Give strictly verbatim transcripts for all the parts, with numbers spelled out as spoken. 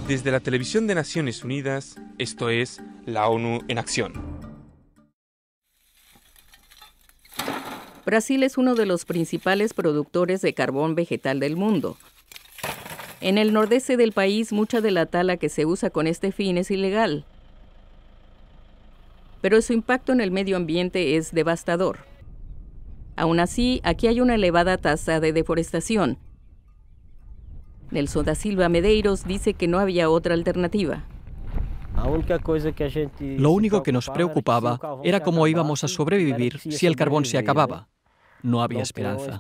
Desde la televisión de Naciones Unidas, esto es la ONU en acción. Brasil es uno de los principales productores de carbón vegetal del mundo. En el nordeste del país, mucha de la tala que se usa con este fin es ilegal. Pero su impacto en el medio ambiente es devastador. Aún así, aquí hay una elevada tasa de deforestación. Nelson da Silva Medeiros dice que no había otra alternativa. Lo único que nos preocupaba era cómo íbamos a sobrevivir si el carbón se acababa. No había esperanza.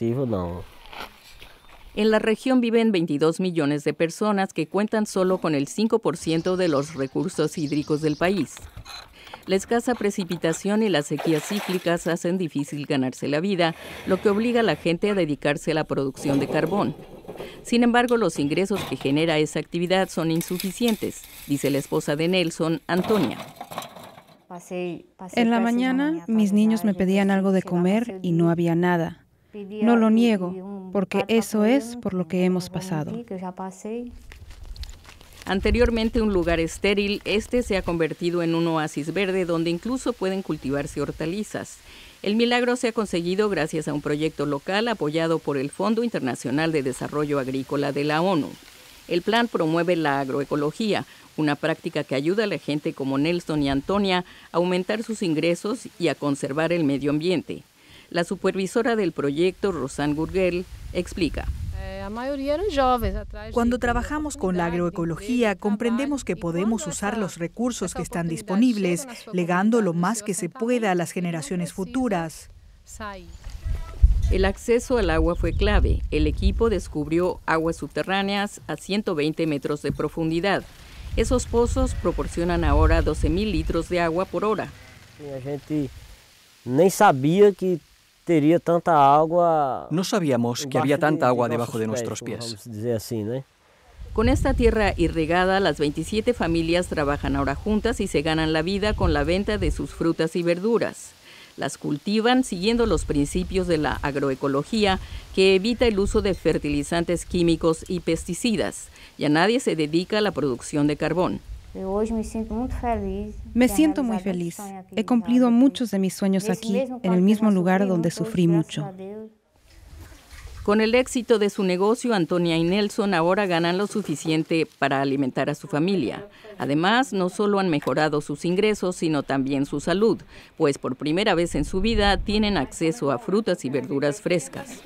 En la región viven veintidós millones de personas que cuentan solo con el cinco por ciento de los recursos hídricos del país. La escasa precipitación y las sequías cíclicas hacen difícil ganarse la vida, lo que obliga a la gente a dedicarse a la producción de carbón. Sin embargo, los ingresos que genera esa actividad son insuficientes, dice la esposa de Nelson, Antonia. En la mañana, mis niños me pedían algo de comer y no había nada. No lo niego, porque eso es por lo que hemos pasado. Anteriormente un lugar estéril, este se ha convertido en un oasis verde donde incluso pueden cultivarse hortalizas. El milagro se ha conseguido gracias a un proyecto local apoyado por el Fondo Internacional de Desarrollo Agrícola de la ONU. El plan promueve la agroecología, una práctica que ayuda a la gente como Nelson y Antonia a aumentar sus ingresos y a conservar el medio ambiente. La supervisora del proyecto, Rosanne Gurgel, explica. Cuando trabajamos con la agroecología, comprendemos que podemos usar los recursos que están disponibles, legando lo más que se pueda a las generaciones futuras. El acceso al agua fue clave. El equipo descubrió aguas subterráneas a ciento veinte metros de profundidad. Esos pozos proporcionan ahora doce mil litros de agua por hora. No sabíamos que había tanta agua debajo de nuestros pies. Con esta tierra irrigada, las veintisiete familias trabajan ahora juntas y se ganan la vida con la venta de sus frutas y verduras. Las cultivan siguiendo los principios de la agroecología, que evita el uso de fertilizantes químicos y pesticidas. Ya nadie se dedica a la producción de carbón. Me siento muy feliz. He cumplido muchos de mis sueños aquí, en el mismo lugar donde sufrí mucho. Con el éxito de su negocio, Antonia y Nelson ahora ganan lo suficiente para alimentar a su familia. Además, no solo han mejorado sus ingresos, sino también su salud, pues por primera vez en su vida tienen acceso a frutas y verduras frescas.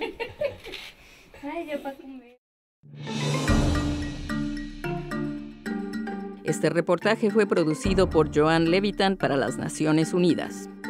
Este reportaje fue producido por Joan Levitan para las Naciones Unidas.